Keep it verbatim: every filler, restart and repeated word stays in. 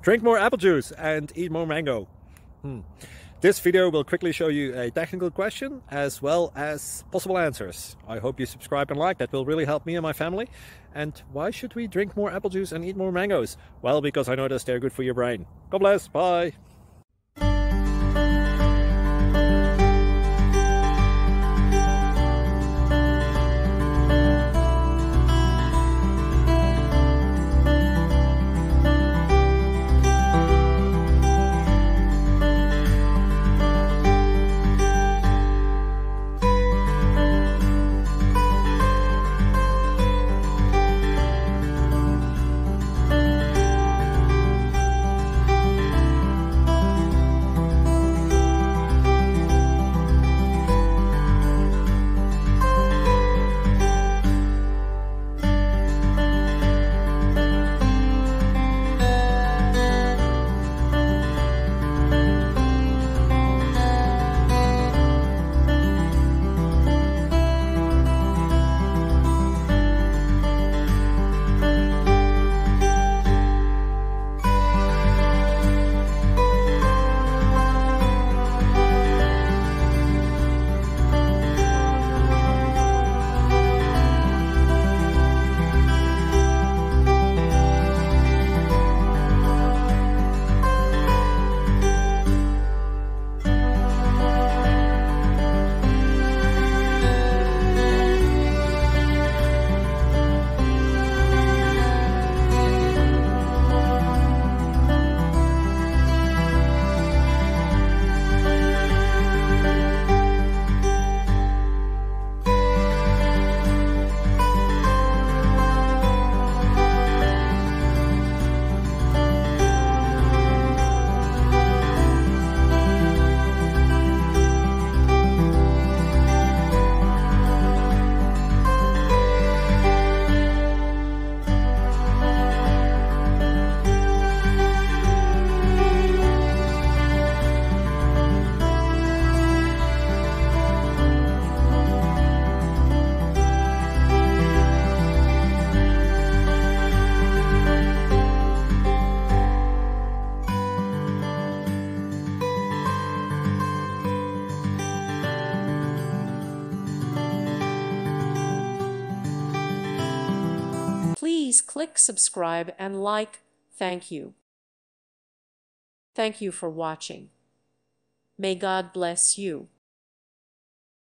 Drink more apple juice and eat more mango. Hmm. This video will quickly show you a technical question as well as possible answers. I hope you subscribe and like, that will really help me and my family. And why should we drink more apple juice and eat more mangoes? Well, because I noticed they're good for your brain. God bless, bye! Please click subscribe and like. Thank you. Thank you for watching. May God bless you.